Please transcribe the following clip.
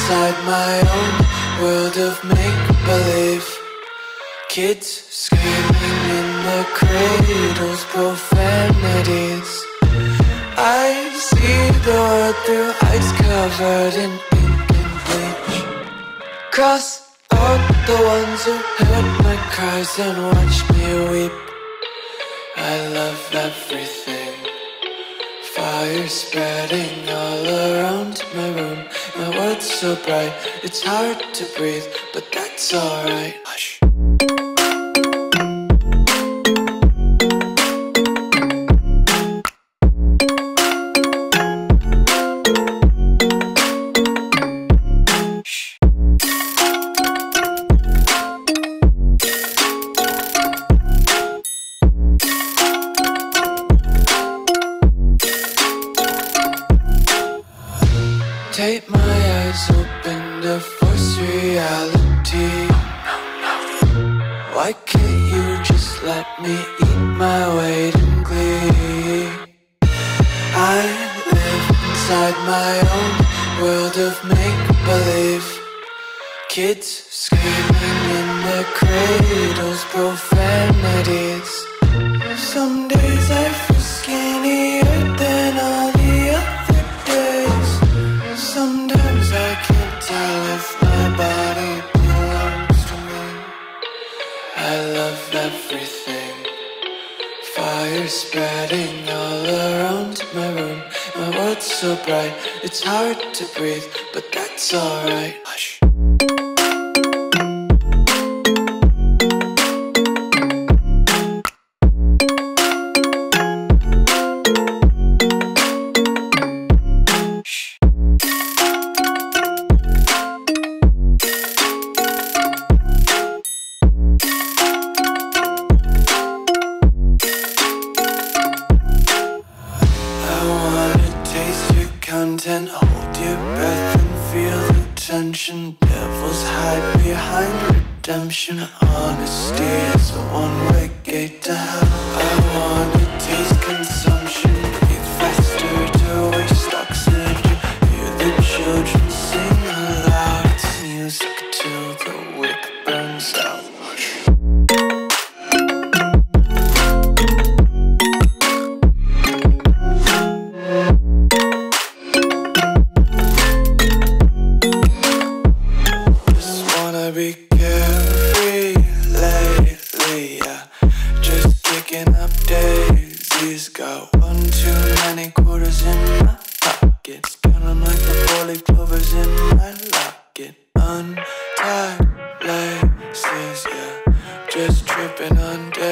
inside my own world of make-believe. Kids screaming in their cradles, profanities. I see the world through ice covered in ink and bleach. Cross out the ones who heard my cries and watched me weep. I love everything. Fire spreading all around my room. My world's so bright, it's hard to breathe, but that's alright. Hush. Take my eyes open to force reality. Why can't you just let me eat my weight in glee? I live inside my own world of make-believe. Kids screaming in their cradles, profanities. Some days I feel skinnier than all the other days. Sometimes I can't tell if my body belongs to me. I love everything. Fire spreading all around my room. My world's so bright, it's hard to breathe, but that's alright. Hush. Content, hold your breath and feel the tension. Devils hide behind redemption. Honesty is a one-way gate to hell. I wanna taste consumption. Breathe faster to waste oxygen. Hear the children sing aloud. It's music till the wick burns out. Be carefree lately, yeah. Just kicking up daisies. Got one too many quarters in my pockets. Count 'em like the four-leaf clovers in my locket. Untied laces, yeah. Just tripping on daisies.